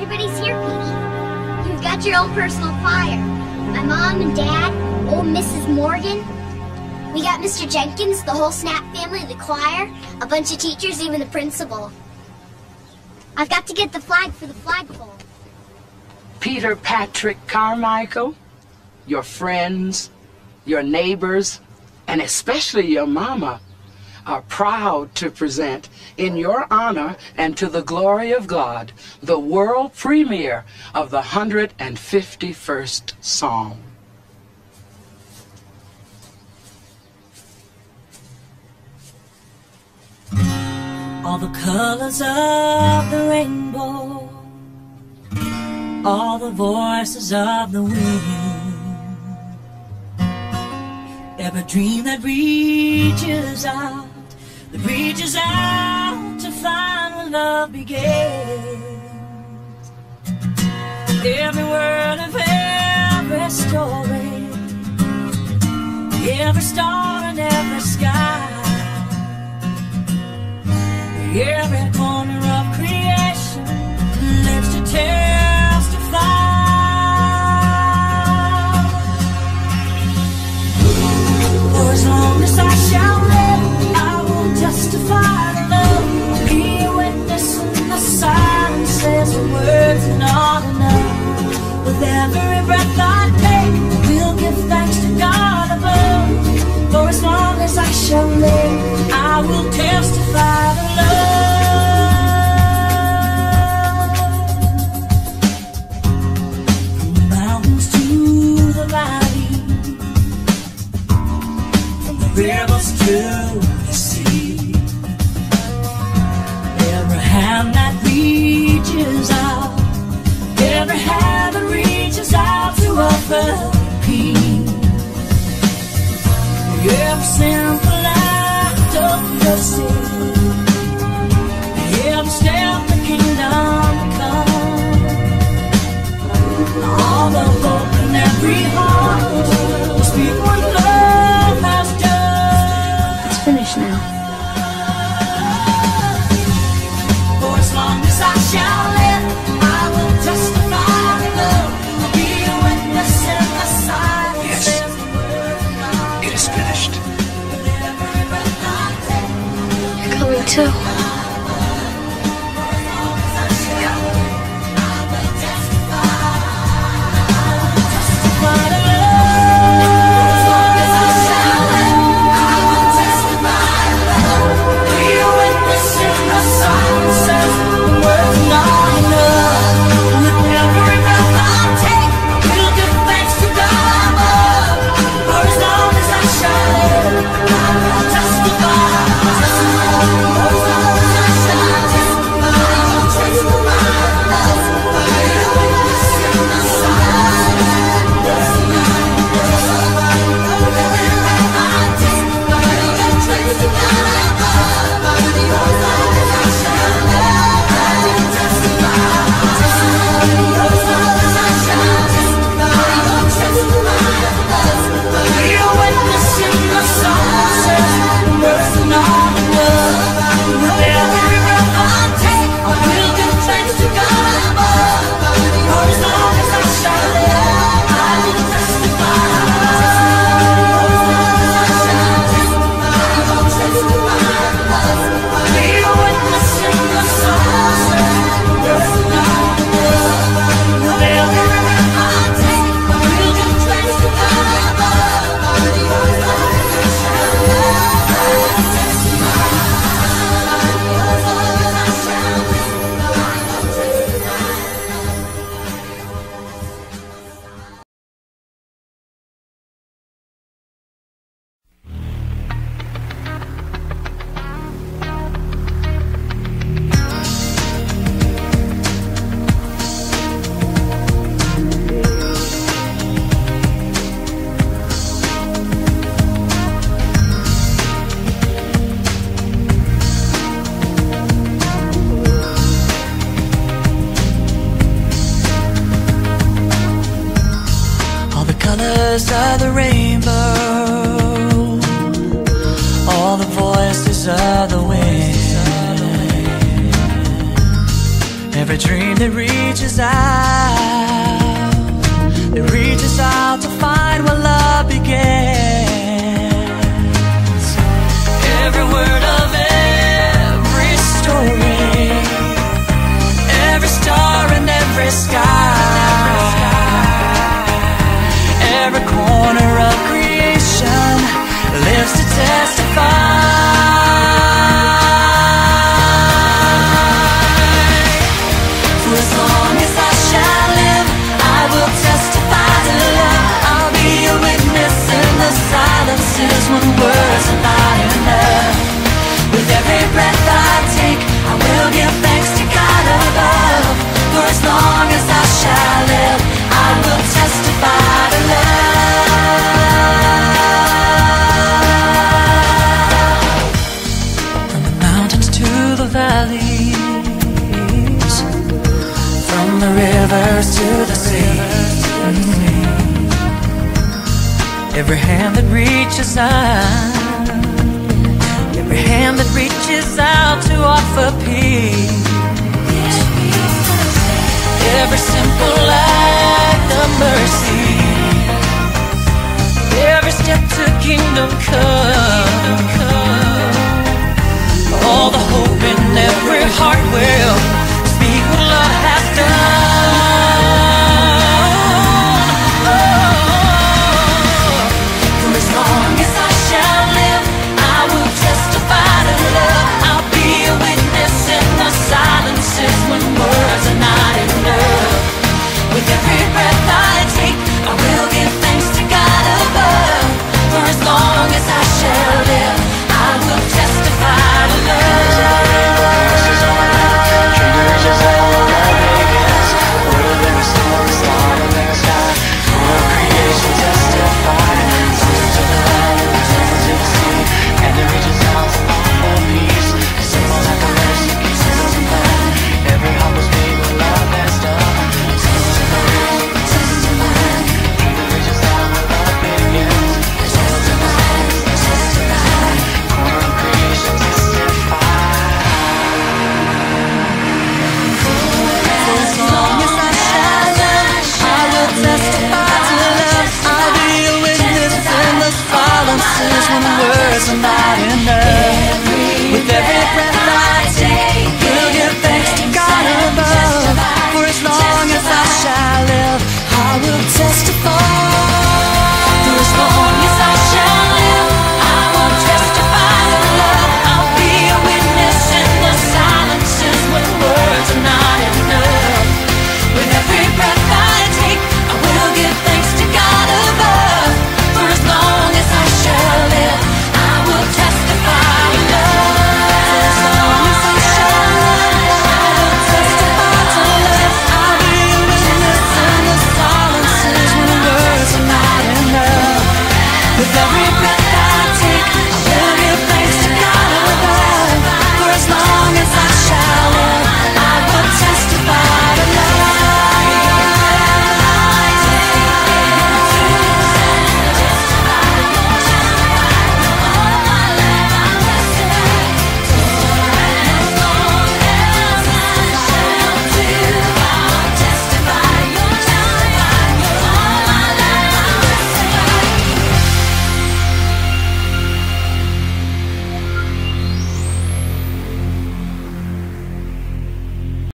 everybody's here, Petey. You've got your own personal choir. My mom and dad, old Mrs. Morgan. We got Mr. Jenkins, the whole Snap family, the choir, a bunch of teachers, even the principal. I've got to get the flag for the flagpole. Peter Patrick Carmichael, your friends, your neighbors, and especially your mama, are proud to present, in your honor and to the glory of God, the world premiere of the 151st Psalm. All the colors of the rainbow, all the voices of the wind, every dream that reaches out to find where love begins. Every word of every story, every star and every sky, every corner of creation lives to testify. For as long as I shall live, I will testify to love. Be a witness in the silences of words not enough. With every breath I take, we'll give thanks to God above. For as long as I shall live, I will testify to love. From the mountains to the valley, from the rivers to the sea, every hand that reaches out, every hand that reaches out to offer peace, every simple act of mercy, every step the kingdom come, all the hope in every heart will speak what love has done. It's finished now. For as long as I shall live, I will testify to love. I'll be a witness in the silence. Yes, it is finished. You're coming too. Of the rainbow, all the voices of the wind, every dream that reaches reaches out, that reaches out to find where love begins. Every word of every story, every star in every sky, every corner of creation lives to testify. For as long as I shall live, I will testify to love. I'll be a witness in the silences when words are not enough. With every breath I take, I will give thanks to God above. For as long as I shall live, I will testify to love. From the mountains to the valleys, from the rivers to the sea, every hand that reaches out, every hand that reaches out to offer peace, every simple act of mercy, every step to kingdom come.